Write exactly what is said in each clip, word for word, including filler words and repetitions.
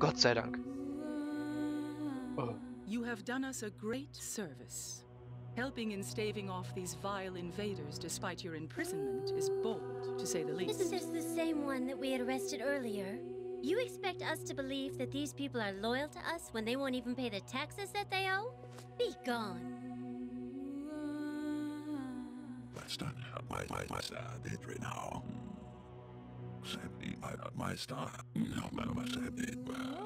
Gott sei Dank. Oh. You have done us a great service. Helping in staving off these vile invaders despite your imprisonment is bold, to say the least. Isn't this the same one that we had arrested earlier? You expect us to believe that these people are loyal to us when they won't even pay the taxes that they owe? Be gone. My, my, my star did right now. My, my star. No, my star did well.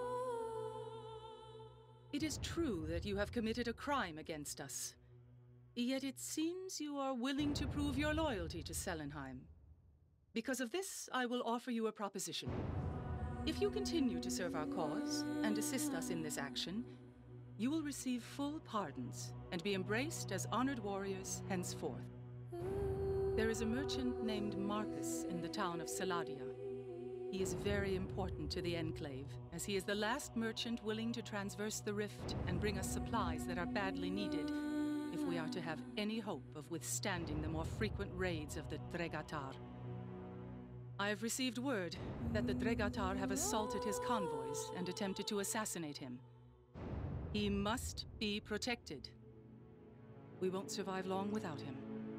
It is true that you have committed a crime against us. Yet it seems you are willing to prove your loyalty to Selenheim. Because of this, I will offer you a proposition. If you continue to serve our cause and assist us in this action, you will receive full pardons and be embraced as honored warriors henceforth. There is a merchant named Marcus in the town of Celadia. He is very important to the Enclave, as he is the last merchant willing to transverse the rift and bring us supplies that are badly needed if we are to have any hope of withstanding the more frequent raids of the Dregatar. I have received word that the Dregatar have assaulted his convoys and attempted to assassinate him. He must be protected. We won't survive long without him.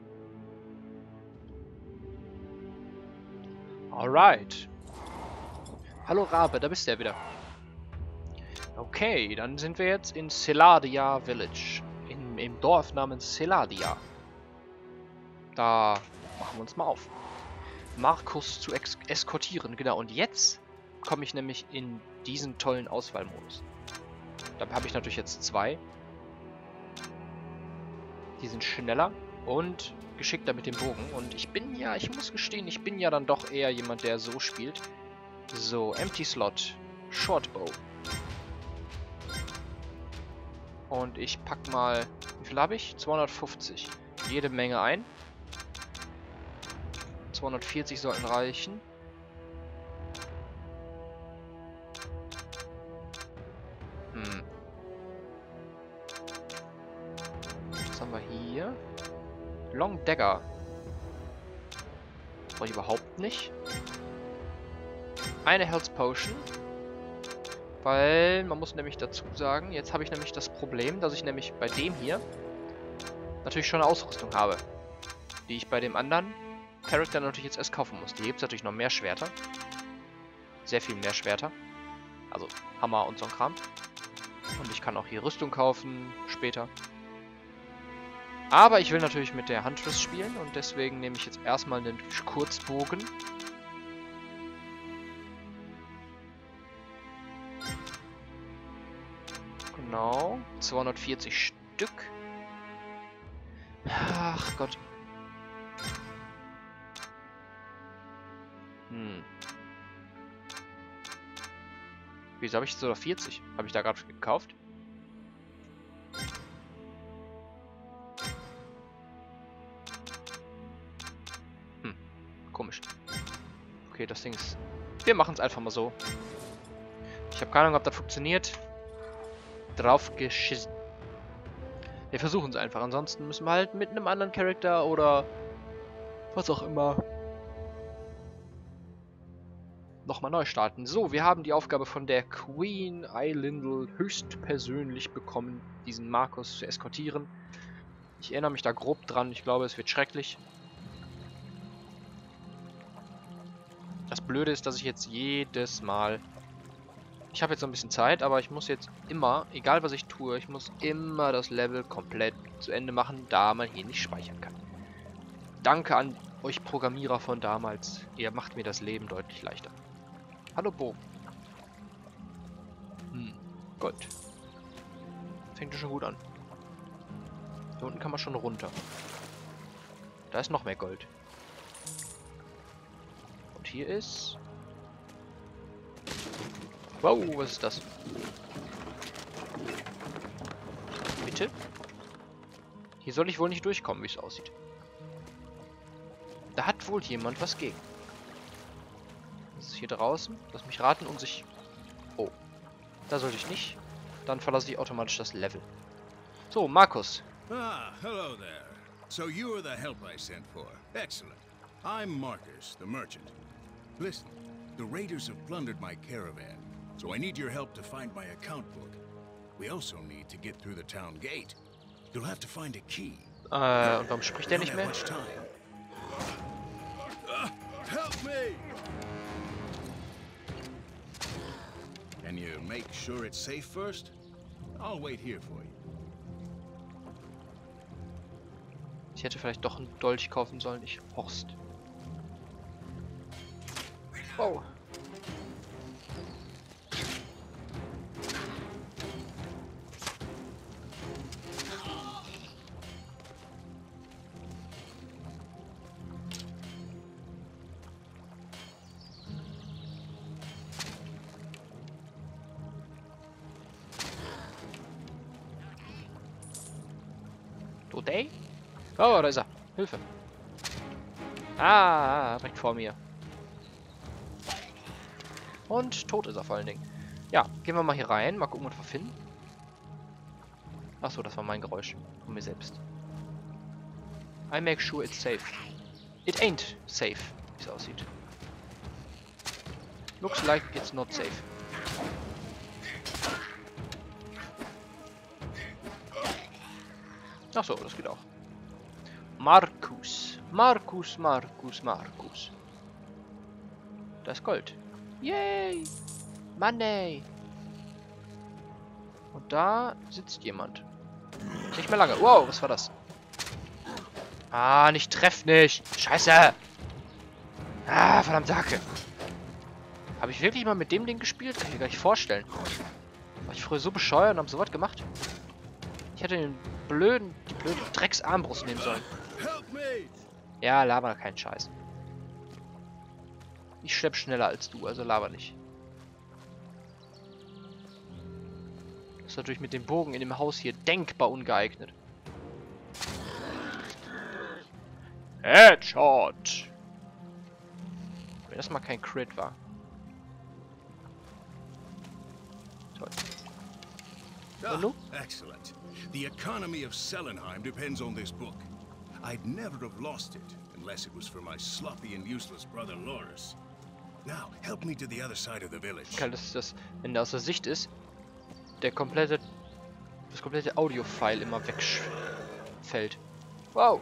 Alright. Hallo Rabe, da bist du ja wieder. Okay, dann sind wir jetzt in Celadia Village. In, Im Dorf namens Celadia. Da machen wir uns mal auf. Markus zu eskortieren, genau. Und jetzt komme ich nämlich in diesen tollen Auswahlmodus. Da habe ich natürlich jetzt zwei. Die sind schneller und geschickter mit dem Bogen. Und ich bin ja, ich muss gestehen, ich bin ja dann doch eher jemand, der so spielt. So, Empty Slot, Shortbow. Und ich pack mal, wie viel habe ich? zweihundertfünfzig. Jede Menge ein. zweihundertvierzig sollten reichen. Hm. Was haben wir hier? Long Dagger. Brauche ich überhaupt nicht. Eine Health Potion. Weil, man muss nämlich dazu sagen, jetzt habe ich nämlich das Problem, dass ich nämlich bei dem hier natürlich schon eine Ausrüstung habe. Die ich bei dem anderen Charakter natürlich jetzt erst kaufen muss. Die gibt es natürlich noch mehr Schwerter. Sehr viel mehr Schwerter. Also Hammer und so ein Kram. Und ich kann auch hier Rüstung kaufen später. Aber ich will natürlich mit der Huntress spielen und deswegen nehme ich jetzt erstmal einen Kurzbogen. Genau, zweihundertvierzig Stück. Ach Gott. Hm. Wieso habe ich so vierzig? Habe ich da gerade gekauft? Hm, komisch. Okay, das Ding ist... Wir machen es einfach mal so. Ich habe keine Ahnung, ob das funktioniert. Drauf geschissen. Wir versuchen es einfach. Ansonsten müssen wir halt mit einem anderen Charakter oder was auch immer nochmal neu starten. So, wir haben die Aufgabe von der Queen Eilindel höchstpersönlich bekommen, diesen Markus zu eskortieren. Ich erinnere mich da grob dran. Ich glaube, es wird schrecklich. Das Blöde ist, dass ich jetzt jedes Mal... Ich habe jetzt noch ein bisschen Zeit, aber ich muss jetzt immer, egal was ich tue, ich muss immer das Level komplett zu Ende machen, da man hier nicht speichern kann. Danke an euch Programmierer von damals. Ihr macht mir das Leben deutlich leichter. Hallo Bo. Hm, Gold. Fängt ja schon gut an. Hier unten kann man schon runter. Da ist noch mehr Gold. Und hier ist... Wow, was ist das? Bitte? Hier soll ich wohl nicht durchkommen, wie es aussieht. Da hat wohl jemand was gegen. Das ist hier draußen. Lass mich raten und sich... Oh. Da sollte ich nicht. Dann verlasse ich automatisch das Level. So, Markus. Ah, hello there. So you are the help I sent for. Excellent. I'm Marcus, the merchant. Listen, the raiders have plundered my caravan. so I need your help to find my account book. We also need to get through the town gate. You'll have to find a key. Äh, und warum spricht der Don't nicht have mehr? much time. Uh, help me! Can you make sure it's safe first? I'll wait here for you. Ich hätte vielleicht doch einen Dolch kaufen sollen, ich Horst. Wow. Today? Oh, da ist er. Hilfe. Ah, direkt vor mir. Und tot ist er vor allen Dingen. Ja, gehen wir mal hier rein. Mal gucken, was wir finden. Achso, das war mein Geräusch. Von mir selbst. I make sure it's safe. It ain't safe, wie es aussieht. Looks like it's not safe. Achso, das geht auch. Markus. Markus, Markus, Markus. Das ist Gold. Yay! Money! Und da sitzt jemand. Nicht mehr lange. Wow, was war das? Ah, nicht treff nicht. Scheiße! Ah, verdammt Hacke. Habe ich wirklich mal mit dem Ding gespielt? Kann ich mir gar nicht vorstellen. War ich früher so bescheuert und hab so was gemacht? Ich hätte den blöden, die blöde Drecksarmbrust nehmen sollen. Ja, laber keinen Scheiß. Ich schlepp schneller als du, also laber nicht. Das ist natürlich mit dem Bogen in dem Haus hier denkbar ungeeignet. Headshot! Wenn das mal kein Crit war. Toll. Ah, excellent. The economy of Selenheim depends on this book. I'd never have lost it unless it was for my sloppy and useless brother Loris. Now, help me to the other side of the village. Kann das, das, wenn der aus der Sicht ist, der komplette, das komplette Audio-File immer wegfällt. Wow.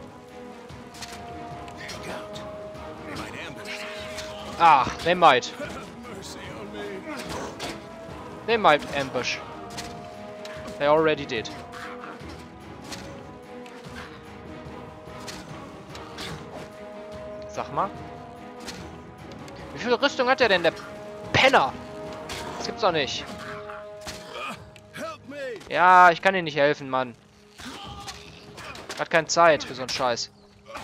Ach, they might. They might ambush. They already did. Sag mal. Wie viel Rüstung hat der denn, der Penner? Das gibt's doch nicht. Ja, ich kann dir nicht helfen, Mann. Hat keine Zeit für so einen Scheiß.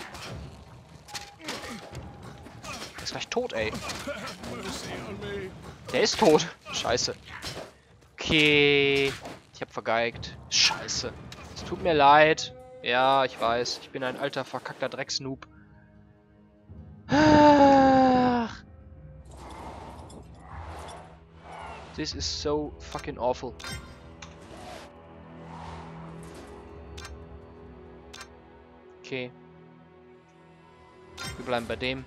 Der ist gleich tot, ey. Der ist tot. Scheiße. Okay. Ich hab vergeigt. Scheiße. Es tut mir leid. Ja, ich weiß. Ich bin ein alter, verkackter Drecksnoob. Ach. This is so fucking awful. Okay. Wir bleiben bei dem.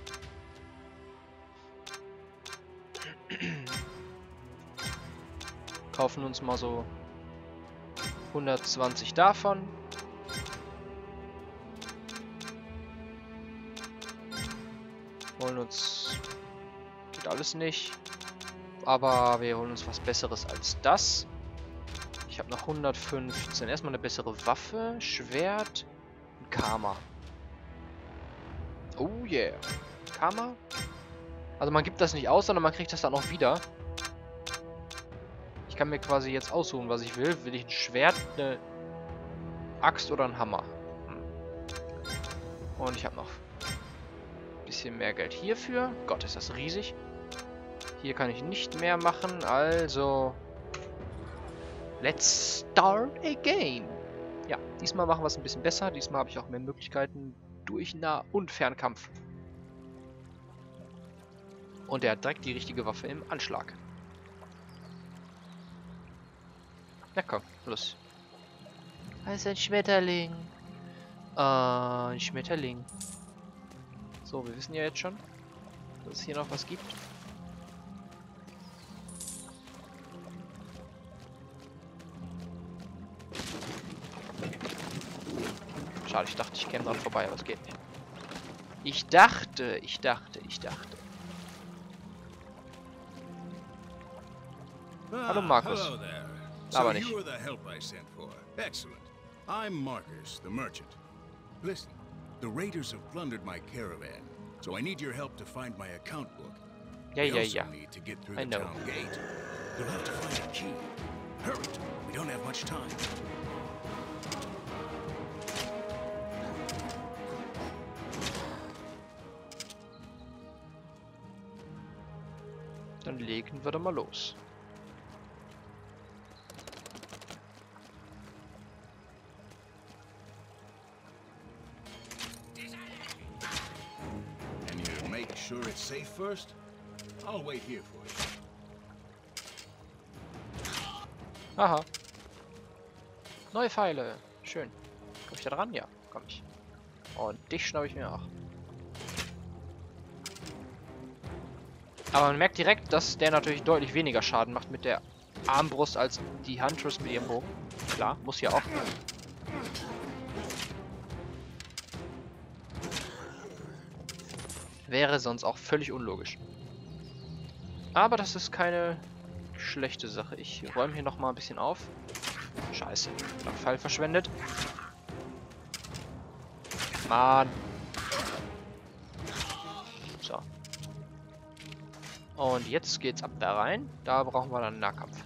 Kaufen uns mal so hundertzwanzig davon. Holen uns... Geht alles nicht. Aber wir holen uns was Besseres als das. Ich habe noch hundertfünfzehn. Erstmal eine bessere Waffe, Schwert und Karma. Oh yeah. Karma? Also man gibt das nicht aus, sondern man kriegt das dann auch wieder. Ich kann mir quasi jetzt aussuchen, was ich will. Will ich ein Schwert, eine Axt oder einen Hammer? Hm. Und ich habe noch ein bisschen mehr Geld hierfür. Gott, ist das riesig. Hier kann ich nicht mehr machen, also... Let's start again. Ja, diesmal machen wir es ein bisschen besser. Diesmal habe ich auch mehr Möglichkeiten durch Nah- und Fernkampf. Und er hat direkt die richtige Waffe im Anschlag. Na komm, los. Da ist ein Schmetterling. Äh, ein Schmetterling. So, wir wissen ja jetzt schon, dass es hier noch was gibt. Schade, ich dachte, ich käme dran vorbei, aber es geht nicht. Ich dachte, ich dachte, ich dachte. Hallo Markus. Hello there. Aber So nicht. you were the help I sent for. Excellent. I'm Marcus, the merchant. Listen, the raiders have plundered my caravan, so I need your help to find my account book. Ja, We ja, also ja. need to get through I the know. town gate. You'll have to find a key. Hurry, we don't have much time. Dann legen wir doch mal los. Can you make sure it's safe first? I'll wait here for you. Aha. Neue Pfeile. Schön. Komm ich da dran? Ja, komm ich. Und dich schnappe ich mir auch. Aber man merkt direkt, dass der natürlich deutlich weniger Schaden macht mit der Armbrust als die Huntress mit ihrem Bogen. Klar, muss ja auch. Wäre sonst auch völlig unlogisch. Aber das ist keine schlechte Sache. Ich räume hier nochmal ein bisschen auf. Scheiße, noch Pfeil verschwendet. Mann. So. Und jetzt geht's ab da rein. Da brauchen wir dann einen Nahkampf.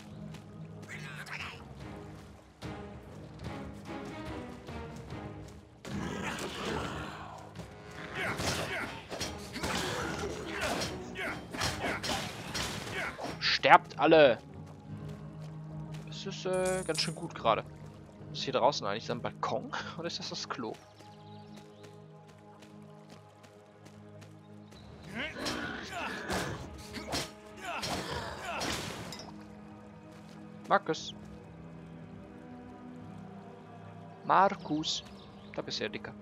Sterbt alle! Das ist äh, ganz schön gut gerade. Ist hier draußen eigentlich so ein Balkon? Oder ist das das Klo? Markus. Markus. Da bist du ja dicker.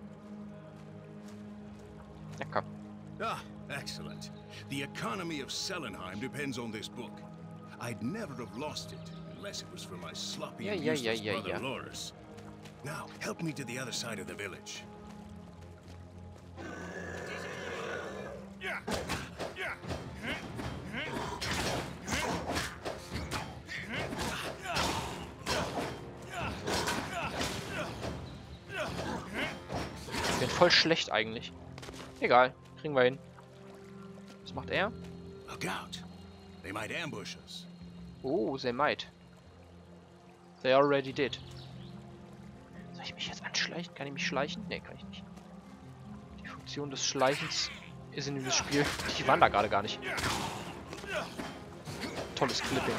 Ja, komm. Ah, excellent. The economy of Selenheim depends on this book. I'd never have lost it unless it was for my sloppy Yeah, and yeah, useless yeah, yeah, brother yeah. Loris. Now, help me to the other side of the village. Ich bin voll schlecht eigentlich. Egal, kriegen wir hin. Was macht er? Look out. They might ambush us. Oh, they might. They already did. Soll ich mich jetzt anschleichen? Kann ich mich schleichen? Ne, kann ich nicht. Die Funktion des Schleichens ist in diesem Spiel. Die waren da gerade gar nicht. Tolles Clipping.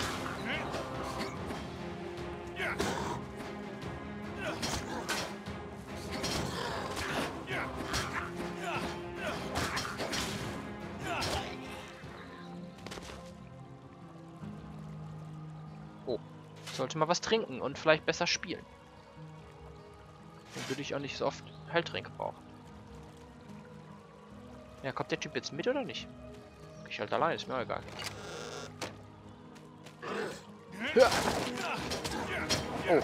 Oh, ich sollte mal was trinken und vielleicht besser spielen. Dann würde ich auch nicht so oft Heiltränke brauchen. Ja, kommt der Typ jetzt mit oder nicht? Ich halt allein, ist mir auch egal. Ja. Oh.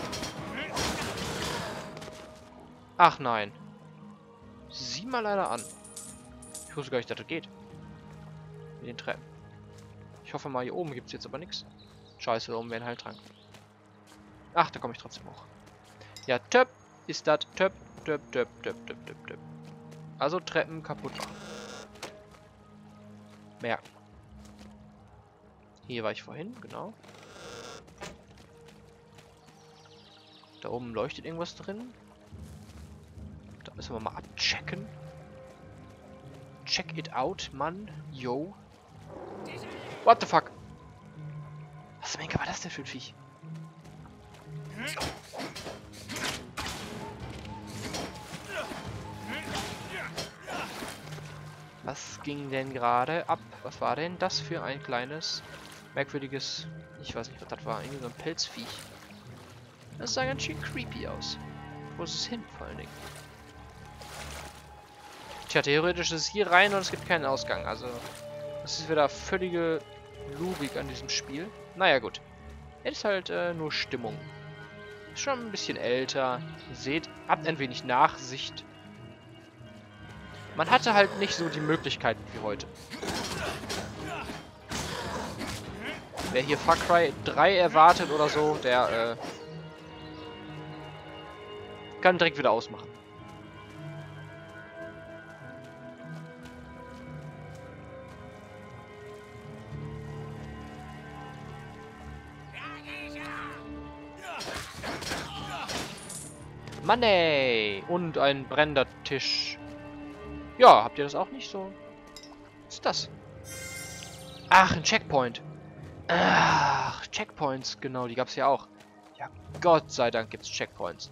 Ach nein. Sieh mal leider an. Ich wusste gar nicht, dass das geht. Mit den Treppen. Ich hoffe mal, hier oben gibt es jetzt aber nichts. Scheiße, da oben wäre ein Heiltrank. Ach, da komme ich trotzdem hoch. Ja, Töp ist das. Töp, Töp, Töp, Töp, Töp, Töp, Töp. Also Treppen kaputt machen. Merken. Hier war ich vorhin, genau. Da oben leuchtet irgendwas drin. Da müssen wir mal abchecken. Check it out, Mann. Yo. What the fuck? Was zum Henker war das denn für ein Viech? Was ging denn gerade ab? Was war denn das für ein kleines, merkwürdiges... Ich weiß nicht, was das war. Irgendwie so ein Pelzviech. Das sah ganz schön creepy aus. Wo ist es hin, vor allen Dingen? Tja, theoretisch ist es hier rein und es gibt keinen Ausgang. Also, das ist wieder völlige Logik an diesem Spiel. Naja, gut. Es ist halt äh, nur Stimmung. Ist schon ein bisschen älter. Ihr seht, habt ein wenig Nachsicht. Man hatte halt nicht so die Möglichkeiten wie heute. Wer hier Far Cry drei erwartet oder so, der äh, kann direkt wieder ausmachen. Mann ey! Und ein brennender Tisch. Ja, habt ihr das auch nicht so? Was ist das? Ach, ein Checkpoint. Ach, Checkpoints, genau, die gab es ja auch. Ja, Gott sei Dank gibt es Checkpoints.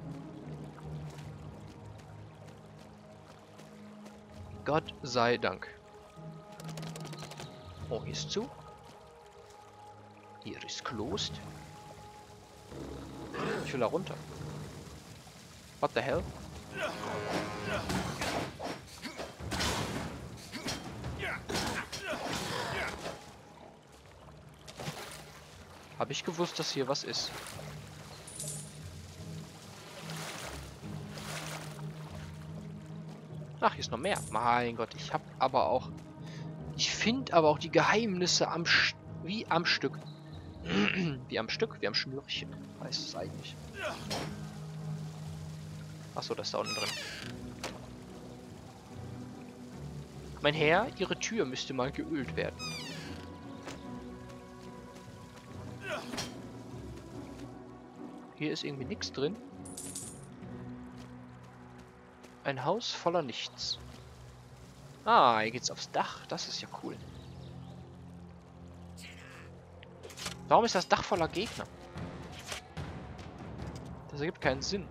Gott sei Dank. Oh, hier ist zu. Hier ist closed. Ich will da runter. What the hell? Habe ich gewusst, dass hier was ist. Ach, hier ist noch mehr. Mein Gott, ich habe aber auch... Ich finde aber auch die Geheimnisse am St wie am Stück. Wie am Stück, wie am Schnürchen. Heißt es eigentlich. Achso, das ist da unten drin. Mein Herr, Ihre Tür müsste mal geölt werden. Hier ist irgendwie nichts drin. Ein Haus voller Nichts. Ah, hier geht's aufs Dach. Das ist ja cool. Warum ist das Dach voller Gegner? Das ergibt keinen Sinn.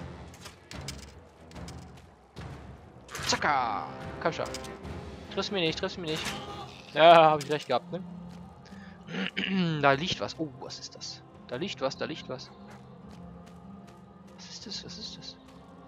Zacka! Komm schon. Triffst mich nicht, triffst mich nicht. Ja, habe ich recht gehabt, ne? Da liegt was. Oh, was ist das? Da liegt was, da liegt was. Was ist das? Was ist das?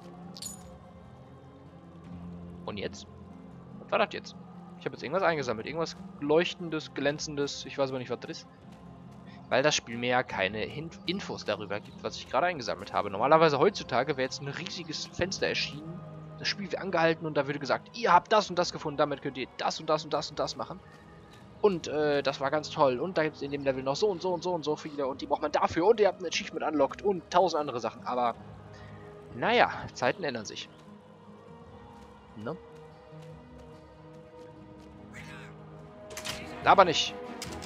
Und jetzt? Was war das jetzt? Ich habe jetzt irgendwas eingesammelt. Irgendwas leuchtendes, glänzendes. Ich weiß aber nicht, was das ist. Weil das Spiel mir ja keine Hin Infos darüber gibt, was ich gerade eingesammelt habe. Normalerweise heutzutage wäre jetzt ein riesiges Fenster erschienen. Das Spiel wäre angehalten und da würde gesagt, ihr habt das und das gefunden, damit könnt ihr das und das und das und das machen. Und äh, das war ganz toll. Und da gibt es in dem Level noch so und so und so und so viele und die braucht man dafür und ihr habt ein Achievement unlocked und tausend andere Sachen. Aber, naja, Zeiten ändern sich. Ne? Aber nicht.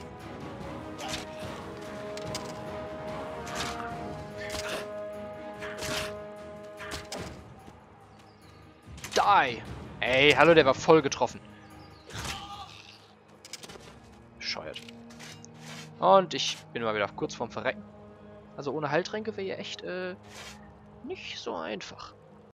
Die! Ey, hallo, der war voll getroffen. Bescheuert. Und ich bin mal wieder kurz vorm Verrecken. Also ohne Heiltränke wäre ja echt, äh, nicht so einfach.